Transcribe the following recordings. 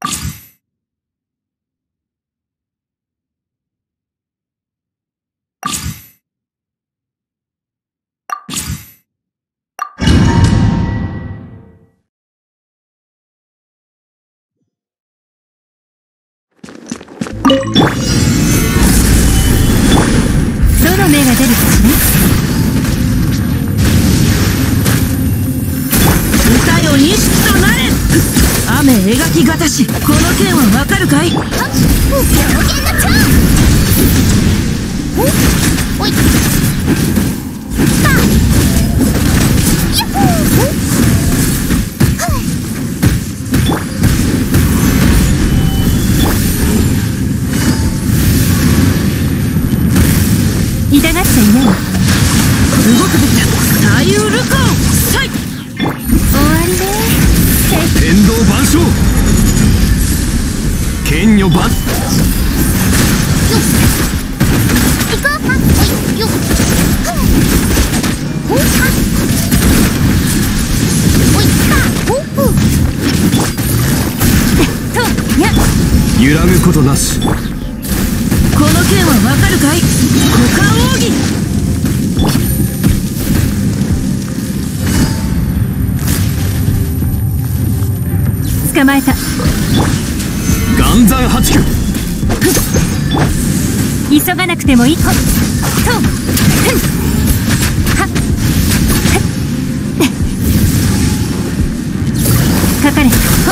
どの目が出るかしら。歌よ錦となれ。雨描きがたし、この剣はわかるかい。 狂言の蝶。おい。 痛がっちゃいない。動くべきだ。太夫ルコンサイ。 終わりね。 天道万象。剣女万。 行こう。よっ。おい揺らぐことなし。 この剣はわかるかい。股間奥義。捕まえた。 岩山八九。 急がなくてもいい。はっかかれ。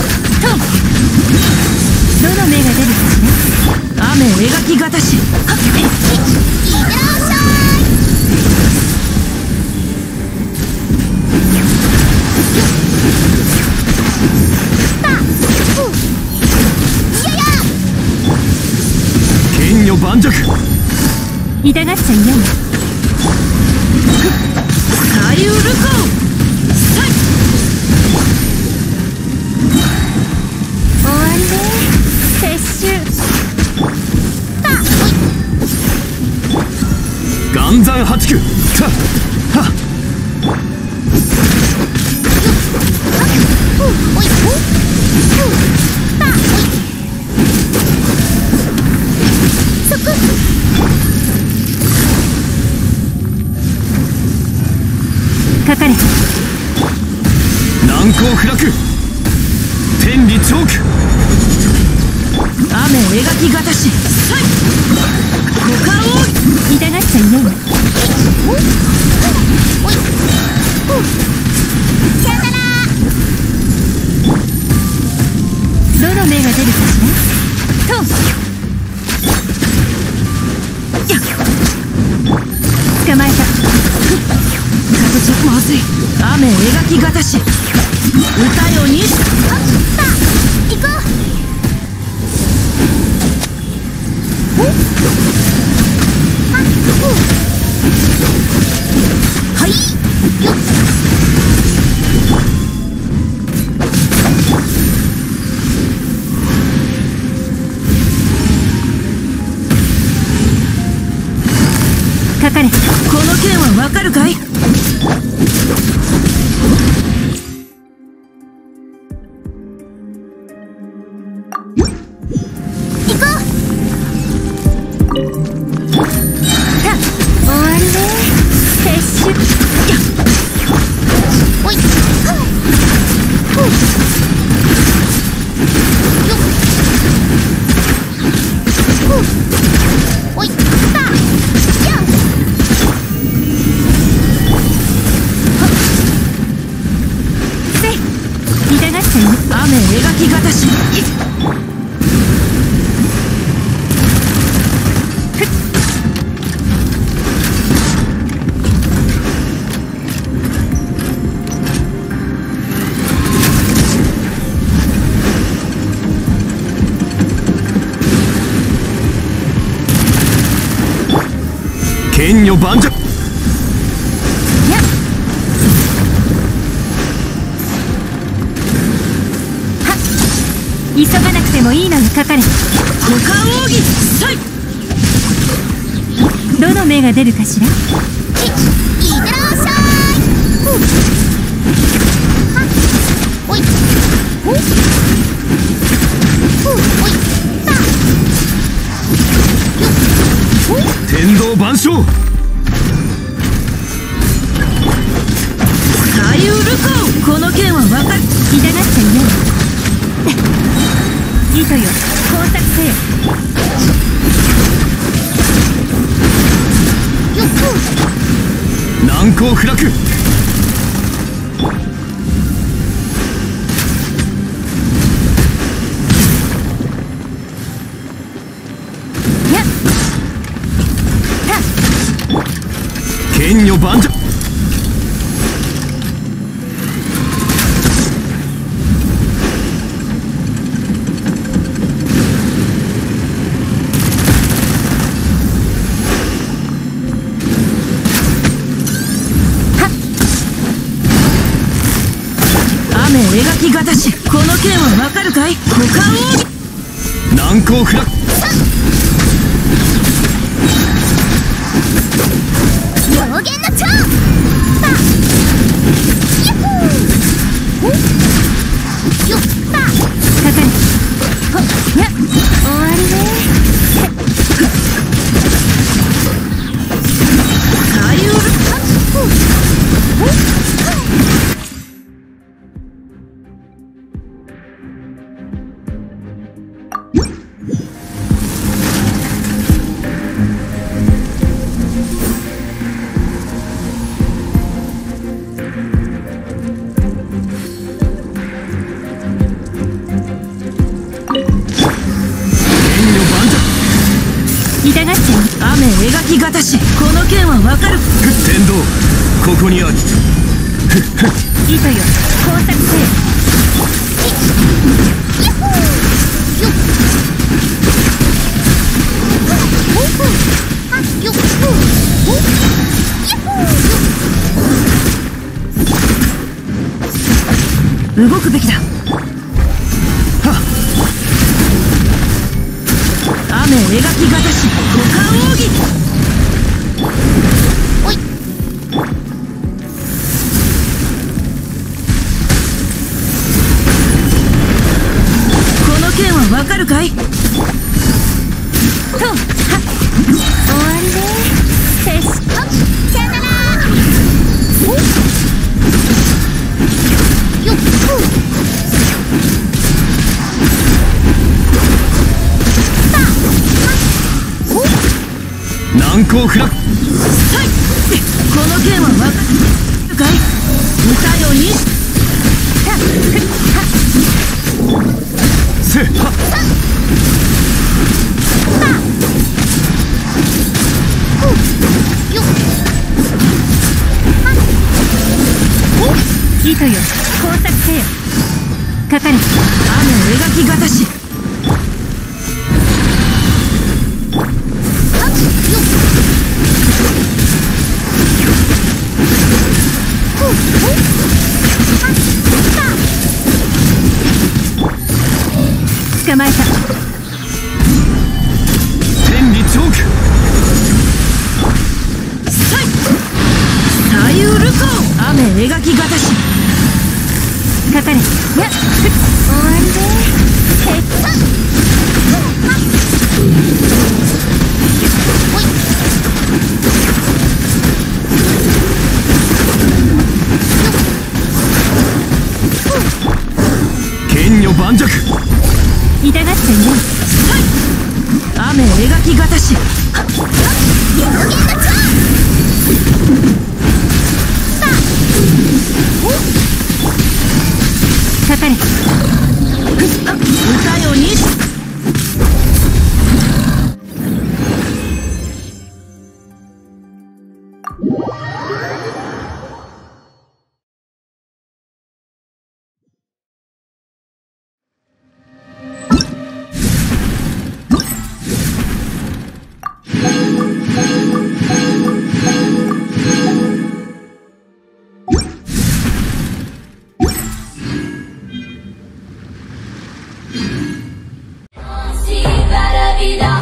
どの目が出るかしら。雨描きがたし。 いってらっしゃ剣女盤石。 痛がっちゃいない。太夫ルコンサイ。 終わりね。撤収。 岩山八九。たっはっ。 かかれ。 難攻不落。天理チョーク。 雨描きがたし。サイ。股間奥義。痛がっちゃいない。 さよなら。 どの目が出るかしら。と捕まえた。まずい。雨描きがたし。歌よにし。 行こう。はい。よっ。 かかれ。この剣はわかるかい。雨描きがたし。 剣女盤石。 急がなくてもいいのにかかれ。股間奥義サイ。どの目が出るかしら。 いってらっしゃい。おい。 万象。 左右ルコー、この剣は分かる。痛がっていよ糸よ、工作せよ。 よっ難攻不落。剣女万丈。 雨描きがたし、この剣はわかるかい。股間奥難攻不落。 上限の超パーヤッホーよっパーかかる。ほっやっ終わりね左右ル痛がって雨描きがたし、この剣はわかる。 天道ここにある。 糸よ、工作せよ。 ヤッホーよっほっほっはっよっほっヤッホー動くべきだ。雨描きがたし、股間奥義。 おいこの剣はわかるかい。とはっ終わりねセストさよならよっほー難攻不落。 はい、この剣はわかるかい。歌よにはっはっせはっよっ糸よ、工作せよ。かかれ。雨描きがたし。捕まえた。 天理チョーク。 左右ルコー、雨描きがたし。かかれ。やっ終わりねセットおい剣女盤石。 痛がっていよ。雨描きがたし。 上限の超かかれ。歌よに vida.